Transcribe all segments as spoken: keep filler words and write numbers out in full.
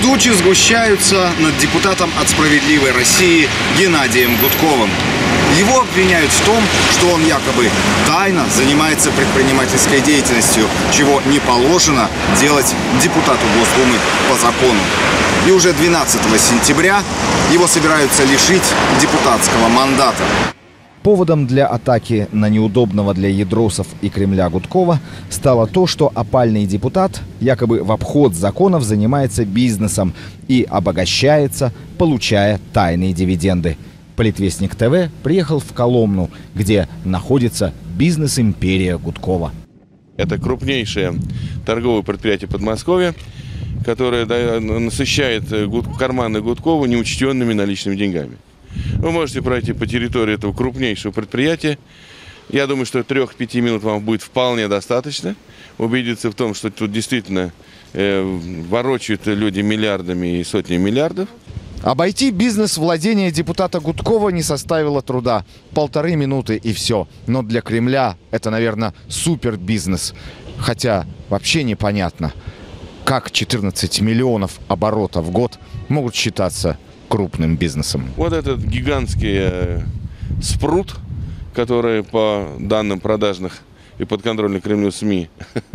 Тучи сгущаются над депутатом от «Справедливой России» Геннадием Гудковым. Его обвиняют в том, что он якобы тайно занимается предпринимательской деятельностью, чего не положено делать депутату Госдумы по закону. И уже двенадцатого сентября его собираются лишить депутатского мандата. Поводом для атаки на неудобного для ядросов и Кремля Гудкова стало то, что опальный депутат якобы в обход законов занимается бизнесом и обогащается, получая тайные дивиденды. Политвестник ТВ приехал в Коломну, где находится бизнес-империя Гудкова. Это крупнейшее торговое предприятие Подмосковья, которое насыщает карманы Гудкова неучтенными наличными деньгами. Вы можете пройти по территории этого крупнейшего предприятия. Я думаю, что трех-пяти минут вам будет вполне достаточно. Убедиться в том, что тут действительно э, ворочают люди миллиардами и сотнями миллиардов. Обойти бизнес владения депутата Гудкова не составило труда. Полторы минуты и все. Но для Кремля это, наверное, супербизнес. Хотя вообще непонятно, как четырнадцать миллионов оборотов в год могут считаться крупным бизнесом. Вот этот гигантский э, спрут, который по данным продажных и подконтрольных Кремлю СМИ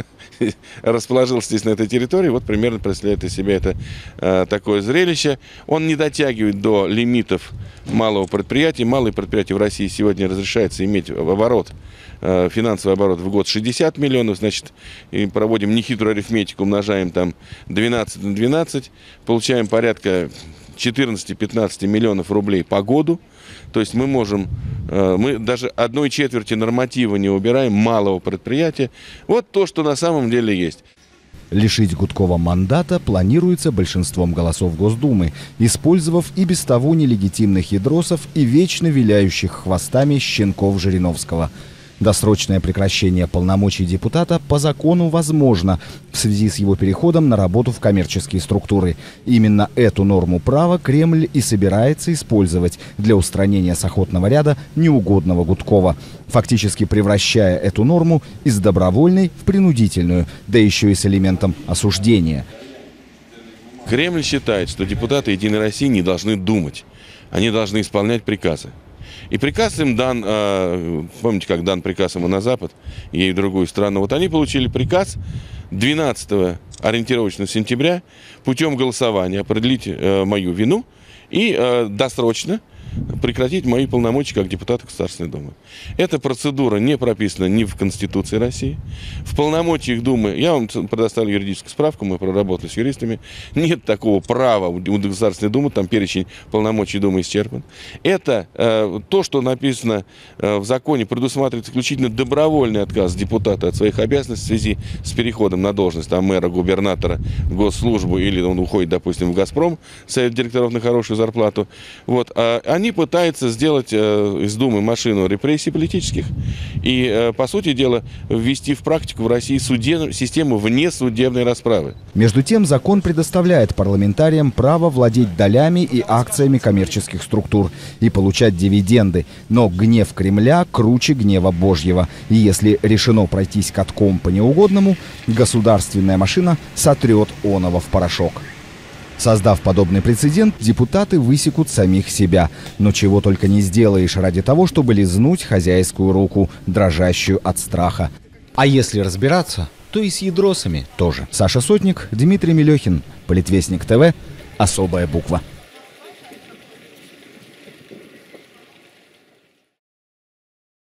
расположился здесь на этой территории, вот примерно представляет из себя это э, такое зрелище. Он не дотягивает до лимитов малого предприятия. Малые предприятия в России сегодня разрешается иметь оборот, э, финансовый оборот в год шестьдесят миллионов, значит, и проводим нехитрую арифметику, умножаем там двенадцать на двенадцать, получаем порядка четырнадцать-пятнадцать миллионов рублей по году. То есть мы можем, мы даже одной четверти норматива не убираем малого предприятия. Вот то, что на самом деле есть. Лишить Гудкова мандата планируется большинством голосов Госдумы, использовав и без того нелегитимных ядросов и вечно виляющих хвостами щенков Жириновского. Досрочное прекращение полномочий депутата по закону возможно в связи с его переходом на работу в коммерческие структуры. Именно эту норму права Кремль и собирается использовать для устранения с охотного ряда неугодного Гудкова, фактически превращая эту норму из добровольной в принудительную, да еще и с элементом осуждения. Кремль считает, что депутаты «Единой России» не должны думать, они должны исполнять приказы. И приказ им дан, помните, как дан приказ ему на Запад, ей в другую страну. Вот они получили приказ двенадцатого ориентировочно сентября путем голосования определить мою вину и досрочно прекратить мои полномочия как депутата Государственной Думы. Эта процедура не прописана ни в Конституции России. В полномочиях Думы, я вам предоставлю юридическую справку, мы проработали с юристами, нет такого права у Государственной Думы, там перечень полномочий Думы исчерпан. Это э, то, что написано э, в законе, предусматривает исключительно добровольный отказ депутата от своих обязанностей в связи с переходом на должность там, мэра, губернатора, в госслужбу, или он уходит, допустим, в «Газпром», совет директоров на хорошую зарплату. Вот, а они пытаются сделать э, из Думы машину репрессий политических и, э, по сути дела, ввести в практику в России судебную систему внесудебной расправы. Между тем, закон предоставляет парламентариям право владеть долями и акциями коммерческих структур и получать дивиденды. Но гнев Кремля круче гнева Божьего. И если решено пройтись катком по неугодному, государственная машина сотрет оного в порошок. Создав подобный прецедент, депутаты высекут самих себя. Но чего только не сделаешь ради того, чтобы лизнуть хозяйскую руку, дрожащую от страха. А если разбираться, то и с ядросами тоже. Саша Сотник, Дмитрий Мелехин, Политвестник ТВ, особая буква.